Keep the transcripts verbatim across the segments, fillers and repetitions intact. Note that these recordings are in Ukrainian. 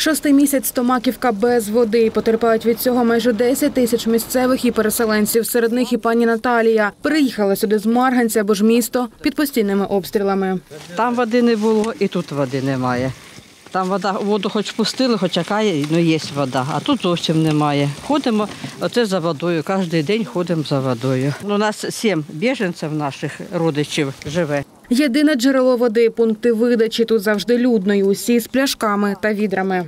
Шостий місяць Томаківка без води. Потерпають від цього майже десять тисяч місцевих і переселенців. Серед них і пані Наталія. Приїхала сюди з Марганця, бо ж місто під постійними обстрілами. Там води не було і тут води немає. Там вода, воду хоч пустили, хоч яка є, ну є вода, а тут зовсім немає. Ходимо оце за водою, кожен день ходимо за водою. У нас сім біженців наших родичів живе. Єдине джерело води, пункти видачі тут завжди людно, і усі з пляшками та відрами.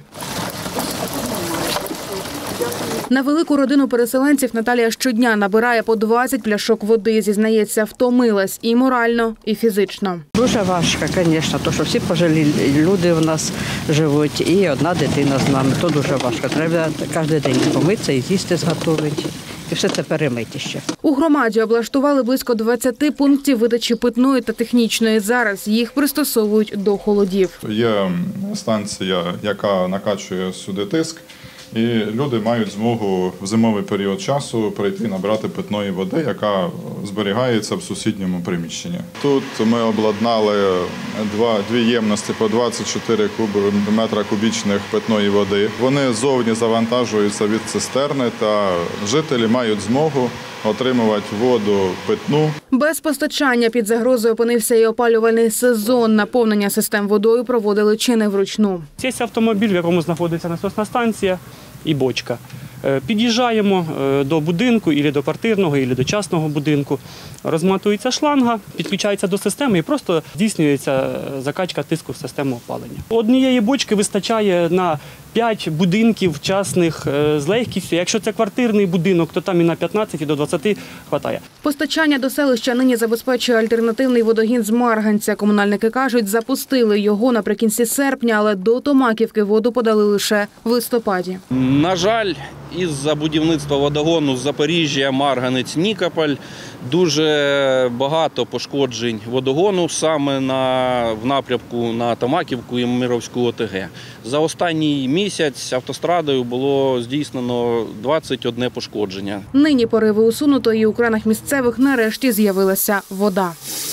На велику родину переселенців Наталія щодня набирає по двадцять пляшок води. Зізнається, втомилась і морально, і фізично. Дуже важко, звісно, тому що всі пожилі люди в нас живуть, і одна дитина з нами. То дуже важко. Треба кожен день помитися і з'їсти зготувати. І все це перемити ще. У громаді облаштували близько двадцяти пунктів видачі питної та технічної. Зараз їх пристосовують до холодів. Є станція, яка накачує сюди тиск, і люди мають змогу в зимовий період часу прийти набрати питної води, яка зберігається в сусідньому приміщенні. Тут ми обладнали два, дві ємності по двадцять чотири метра кубічних питної води. Вони зовні завантажуються від цистерни, та жителі мають змогу отримувати воду питну. Без постачання під загрозою опинився і опалювальний сезон. Наповнення систем водою проводили чи не вручну. Це автомобіль, в якому знаходиться насосна станція і бочка. Під'їжджаємо до будинку, або до квартирного, або до частного будинку. Розматується шланга, підключається до системи і просто здійснюється закачка тиску в систему опалення. Однієї бочки вистачає на п'ять будинків частних з легкістю. Якщо це квартирний будинок, то там і на п'ятнадцять, і до двадцяти вистачає. Постачання до селища нині забезпечує альтернативний водогін з Марганця. Комунальники кажуть, запустили його наприкінці серпня, але до Томаківки воду подали лише в листопаді. На жаль, із-за будівництва водогону з Запоріжжя, Марганець, Нікополь дуже багато пошкоджень водогону саме на, в напрямку на Томаківку і Мировську О Те Ге. За останній місяць автострадою було здійснено двадцять одне пошкодження. Нині пориви усунуто і у кранах місцевих нарешті з'явилася вода.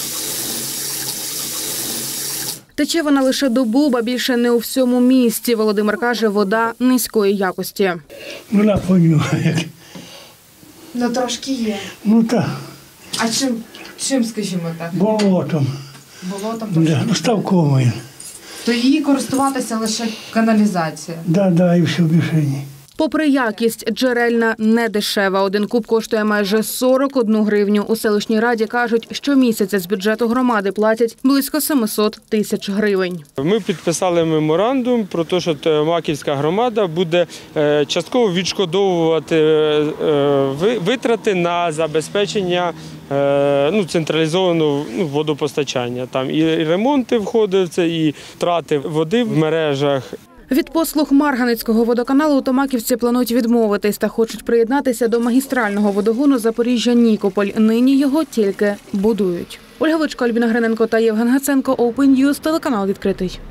Тече вона лише добу, ба більше не у всьому місті. Володимир каже, вода низької якості. Вона понюхає. Ну, трошки є. Ну так. А чим, чим скажімо так? Болотом. Болотом? Да, ну, ставковою. То її користуватися лише каналізація? Так, да, да, і все більше ні. Попри якість, джерельна не дешева. Один куб коштує майже сорок одну гривню. У селищній раді кажуть, щомісяця з бюджету громади платять близько семисот тисяч гривень. Ми підписали меморандум про те, що Томаківська громада буде частково відшкодовувати витрати на забезпечення ну, централізованого ну, водопостачання. Там і ремонти входять в це, і втрати води в мережах. Від послуг Марганецького водоканалу у Томаківці планують відмовитись та хочуть приєднатися до магістрального водогону Запоріжжя-Нікополь. Нині його тільки будують. Ольга Вичко, Альбіна Гриненко та Євген Гаценко, Open News, телеканал «Відкритий».